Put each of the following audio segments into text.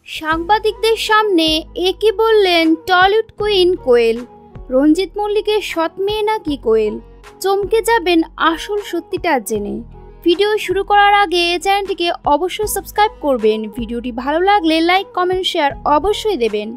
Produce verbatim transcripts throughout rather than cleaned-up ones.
সাংবাদিকদের সামনে একই বললেন টলিউড কুইন কোয়েল। রঞ্জিত মল্লিকের সৎ মেয়ে নাকি কোয়েল? চমকে যাবেন আসল সত্যিটা জেনে। ভিডিও শুরু করার আগে চ্যানেলটিকে অবশ্যই সাবস্ক্রাইব করবেন। ভিডিওটি ভালো লাগলে লাইক কমেন্ট শেয়ার অবশ্যই দেবেন।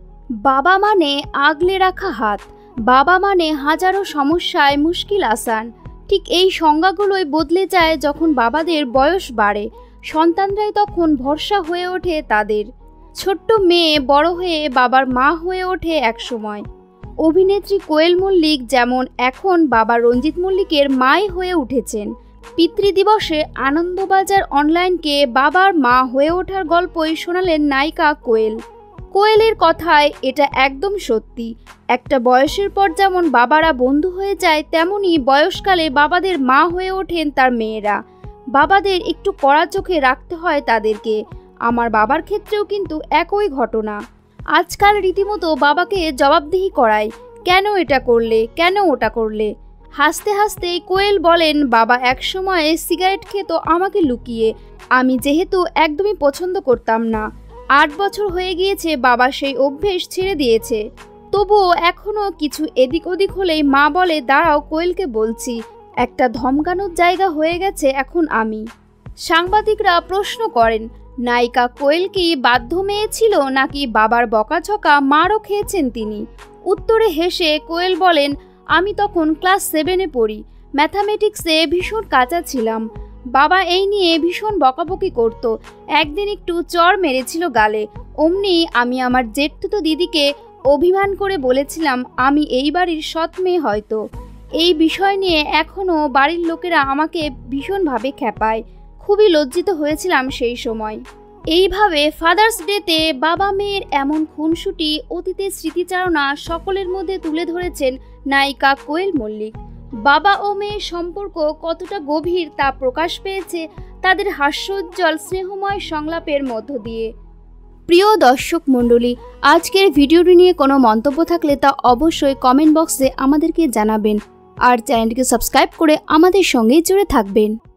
বাবা মানে আগলে রাখা হাত, বাবা মানে হাজারো সমস্যায় মুশকিল আসান। ঠিক এই সংজ্ঞাগুলোই বদলে যায় যখন বাবাদের বয়স বাড়ে। সন্তানরাই তখন ভরসা হয়ে ওঠে তাদের। ছোট্ট মেয়ে বড় হয়ে বাবার মা হয়ে ওঠে একসময়। অভিনেত্রী কোয়েল মল্লিক যেমন এখন বাবা রঞ্জিত মল্লিকের মাই হয়ে উঠেছেন। পিতৃদিবসে আনন্দবাজার অনলাইনকে বাবার মা হয়ে ওঠার গল্পই শোনালেন নায়িকা কোয়েল। কোয়েলের কথায় এটা একদম সত্যি। একটা বয়সের পর যেমন বাবারা বন্ধু হয়ে যায়, তেমনই বয়সকালে বাবাদের মা হয়ে ওঠেন তার মেয়েরা। বাবাদের একটু কড়া চোখে রাখতে হয় তাদেরকে। আমার বাবার ক্ষেত্রেও কিন্তু একই ঘটনা। আজকাল রীতিমতো বাবাকে জবাবদিহি করায়, কেন এটা করলে, কেন ওটা করলে। হাসতে হাসতেই কোয়েল বলেন, বাবা একসময়ে সিগারেট খেত আমাকে লুকিয়ে। আমি যেহেতু একদমই পছন্দ করতাম না। আট বছর হয়ে গিয়েছে বাবা সেই অভ্যেস ছেড়ে দিয়েছে। তবুও এখনও কিছু এদিক ওদিক হলেই মা বলে, দাঁড়াও কোয়েলকে বলছি। একটা ধমকানোর জায়গা হয়ে গেছে এখন আমি। সাংবাদিকরা প্রশ্ন করেন, নায়িকা কোয়েল কি বাধ্য মেয়ে ছিল নাকি বাবার বকাঝকা মারও খেয়েছেন তিনি? উত্তরে হেসে কোয়েল বলেন, আমি তখন ক্লাস সেভেনে পড়ি। ম্যাথামেটিক্সে ভীষণ কাঁচা ছিলাম। বাবা এই নিয়ে ভীষণ বকাবকি করত। একদিন একটু চড় মেরেছিল গালে। অমনি আমি আমার জেঠতুতো দিদিকে অভিমান করে বলেছিলাম আমি এই বাড়ির সৎ মেয়ে হয়তো। এই বিষয় নিয়ে এখনও বাড়ির লোকেরা আমাকে ভীষণভাবে খ্যাপায়। খুবই লজ্জিত হয়েছিলাম সেই সময়। এইভাবে ফাদার্স ডেতে বাবা মেয়ের এমন খুনসুটি অতীতের স্মৃতিচারণা সকলের মধ্যে তুলে ধরেছেন নায়িকা কোয়েল মল্লিক। বাবা ও মেয়ের সম্পর্ক কতটা গভীর তা প্রকাশ পেয়েছে তাদের হাস্যোজ্জ্বল স্নেহময় সংলাপের মধ্য দিয়ে। প্রিয় দর্শক মণ্ডলী, আজকের ভিডিওটি নিয়ে কোনো মন্তব্য থাকলে তা অবশ্যই কমেন্ট বক্সে আমাদেরকে জানাবেন। আর চ্যানেলটিকে সাবস্ক্রাইব করে আমাদের সঙ্গে জুড়ে থাকবেন।